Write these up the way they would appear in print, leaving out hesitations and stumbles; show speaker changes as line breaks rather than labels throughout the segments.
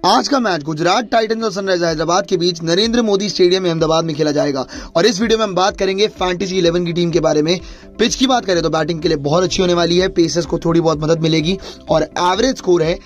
आज का match Gujarat titans और सनराइजर्स हैदराबाद के बीच नरेंद्र मोदी स्टेडियम में अहमदाबाद में खेला जाएगा और इस वीडियो में हम बात करेंगे फैंटेसी 11 की टीम के बारे में। पिच की बात करें तो बैटिंग के लिए बहुत अच्छी होने वाली है, पेसर्स को थोड़ी बहुत मदद मिलेगी और एवरेज स्कोर है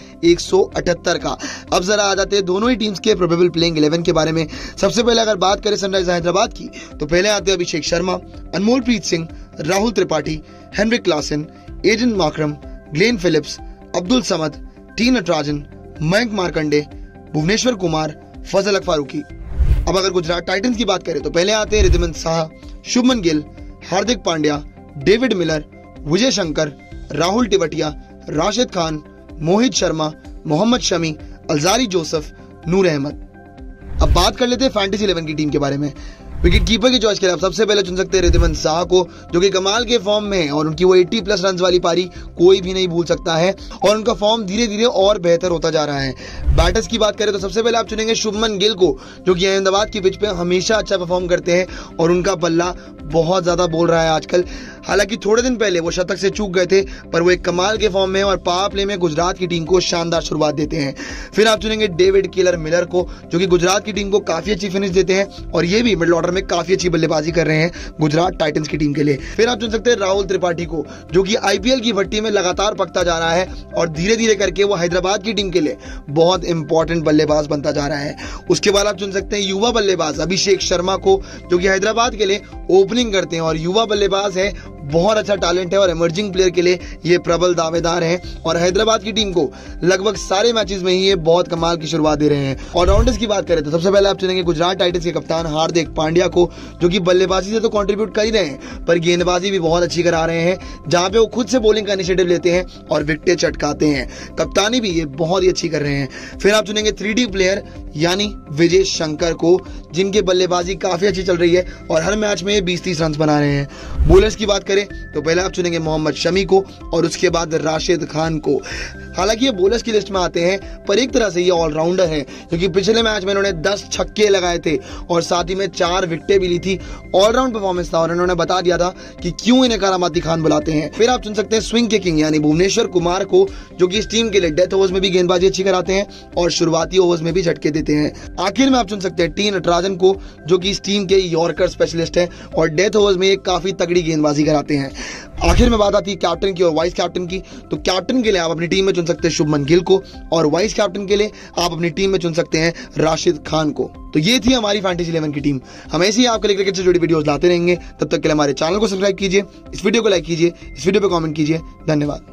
178 का। अब जरा आ जाते हैं दोनों ही टीम्स के प्रोबेबल प्लेइंग 11 के बारे में। सबसे पहले अगर बात करें सनराइजर्स हैदराबाद की तो पहले आते हैं Abhishek Sharma, Anmolpreet Singh, Rahul Tripathi, Heinrich Klaasen, Aiden Markram, Glenn Phillips, Abdul Samad, T Natarajan, Mayank Markande, Bhuvneshwar Kumar, Fazal Haq Farooqi. अब अगर गुजरात टाइटंस की बात करें तो पहले आते हैं Wriddhiman Saha, Shubman Gill, Hardik Pandya, David Miller, Vijay Shankar, Rahul Tewatia, Rashid Khan, Mohit Sharma, Mohammed Shami, Alzarri Joseph, Noor Ahmad. अब बात कर लेते हैं फैंटेसी 11 की टीम के बारे में। विकेट कीपर की चॉइस के लिए आप सबसे पहले चुन सकते हैं रिद्धिमान साहा को, जो कि कमाल के फॉर्म में है और उनकी वो 80+ रन वाली पारी कोई भी नहीं भूल सकता है और उनका फॉर्म धीरे धीरे और बेहतर होता जा रहा है। बैटर्स की बात करें तो सबसे पहले आप चुनेंगे शुभमन गिल को, जो कि अहमदाबाद की पिच पे हमेशा अच्छा परफॉर्म करते हैं और उनका बल्ला बहुत ज्यादा बोल रहा है आजकल। हालांकि थोड़े दिन पहले वो शतक से चूक गए थे, पर वो एक कमाल के फॉर्म में है और पावर प्ले में गुजरात की टीम को शानदार शुरुआत देते हैं। फिर आप चुनेंगे डेविड किलर मिलर को, जो कि गुजरात की टीम को काफी अच्छी फिनिश देते हैं और ये भी मिडिल ऑर्डर में काफी अच्छी बल्लेबाजी कर रहे हैं गुजरात टाइटंस की टीम के लिए। फिर आप चुन सकते हैं राहुल त्रिपाठी को, जो कि आईपीएल की भट्टी में लगातार पकता जा रहा है और धीरे धीरे करके वो हैदराबाद की टीम के लिए बहुत इंपॉर्टेंट बल्लेबाज बनता जा रहा है। उसके बाद आप चुन सकते हैं युवा बल्लेबाज अभिषेक शर्मा को, जो कि हैदराबाद के लिए ओपनिंग करते हैं और युवा बल्लेबाज है, बहुत अच्छा टैलेंट है और इमर्जिंग प्लेयर के लिए ये प्रबल दावेदार हैं और हैदराबाद की टीम को लगभग सारे मैचेस में ही ये बहुत कमाल की शुरुआत दे रहे हैं। ऑलराउंडर्स की बात करें तो सबसे पहले आप चुनेंगे गुजरात टाइटंस के कप्तान हार्दिक पांड्या को, जो कि बल्लेबाजी से तो कंट्रीब्यूट कर ही रहे हैं पर गेंदबाजी भी बहुत अच्छी करा रहे हैं, जहां पे वो खुद से बॉलिंग का इनिशिएटिव लेते हैं और विकेटें चटकाते हैं। कप्तानी भी ये बहुत ही अच्छी कर रहे हैं। फिर आप चुनेंगे 3D प्लेयर यानी विजय शंकर को, जिनकी बल्लेबाजी काफी अच्छी चल रही है और हर मैच में 20-30 रन बना रहे हैं। बॉलर्स की बात करें तो पहले आप चुनेंगे मोहम्मद शमी को और उसके बाद राशिद खान को। हालांकि ये बॉलर्स की लिस्ट में आते हैं पर एक तरह से ये ऑलराउंडर है, क्योंकि पिछले मैच में इन्होंने 10 छक्के लगाए थे और साथ ही में 4 विकेटें भी ली थी। ऑलराउंड परफॉर्मेंस था और इन्होंने बता दिया था कि क्यों इन्हें करामाती खान बुलाते हैं। फिर आप चुन सकते हैं स्विंग के किंग यानी भुवनेश्वर कुमार को, जो कि इस टीम के लिए डेथ ओवर्स में भी गेंदबाजी अच्छी कराते हैं और शुरुआती ओवर्स में भी झटके देते हैं। आखिर में आप चुन सकते हैं टी नटराजन को, जो कि इस टीम के यॉर्कर स्पेशलिस्ट हैं और डेथ ओवर्स में काफी तगड़ी गेंदबाजी कराते हैं। आखिर में बात आती है कैप्टन की और वाइस कैप्टन की, तो कैप्टन के लिए आप अपनी टीम में चुन सकते हैं शुभमन गिल को और वाइस कैप्टन के लिए आप अपनी टीम में चुन सकते हैं राशिद खान को। तो ये थी हमारी फैंटेसी 11 की टीम। हम ऐसे ही आपके लिए क्रिकेट से जुड़ी वीडियोस लाते रहेंगे। तब तक के लिए हमारे चैनल को सब्सक्राइब कीजिए, इस वीडियो को लाइक कीजिए, इस वीडियो पे कमेंट कीजिए। धन्यवाद।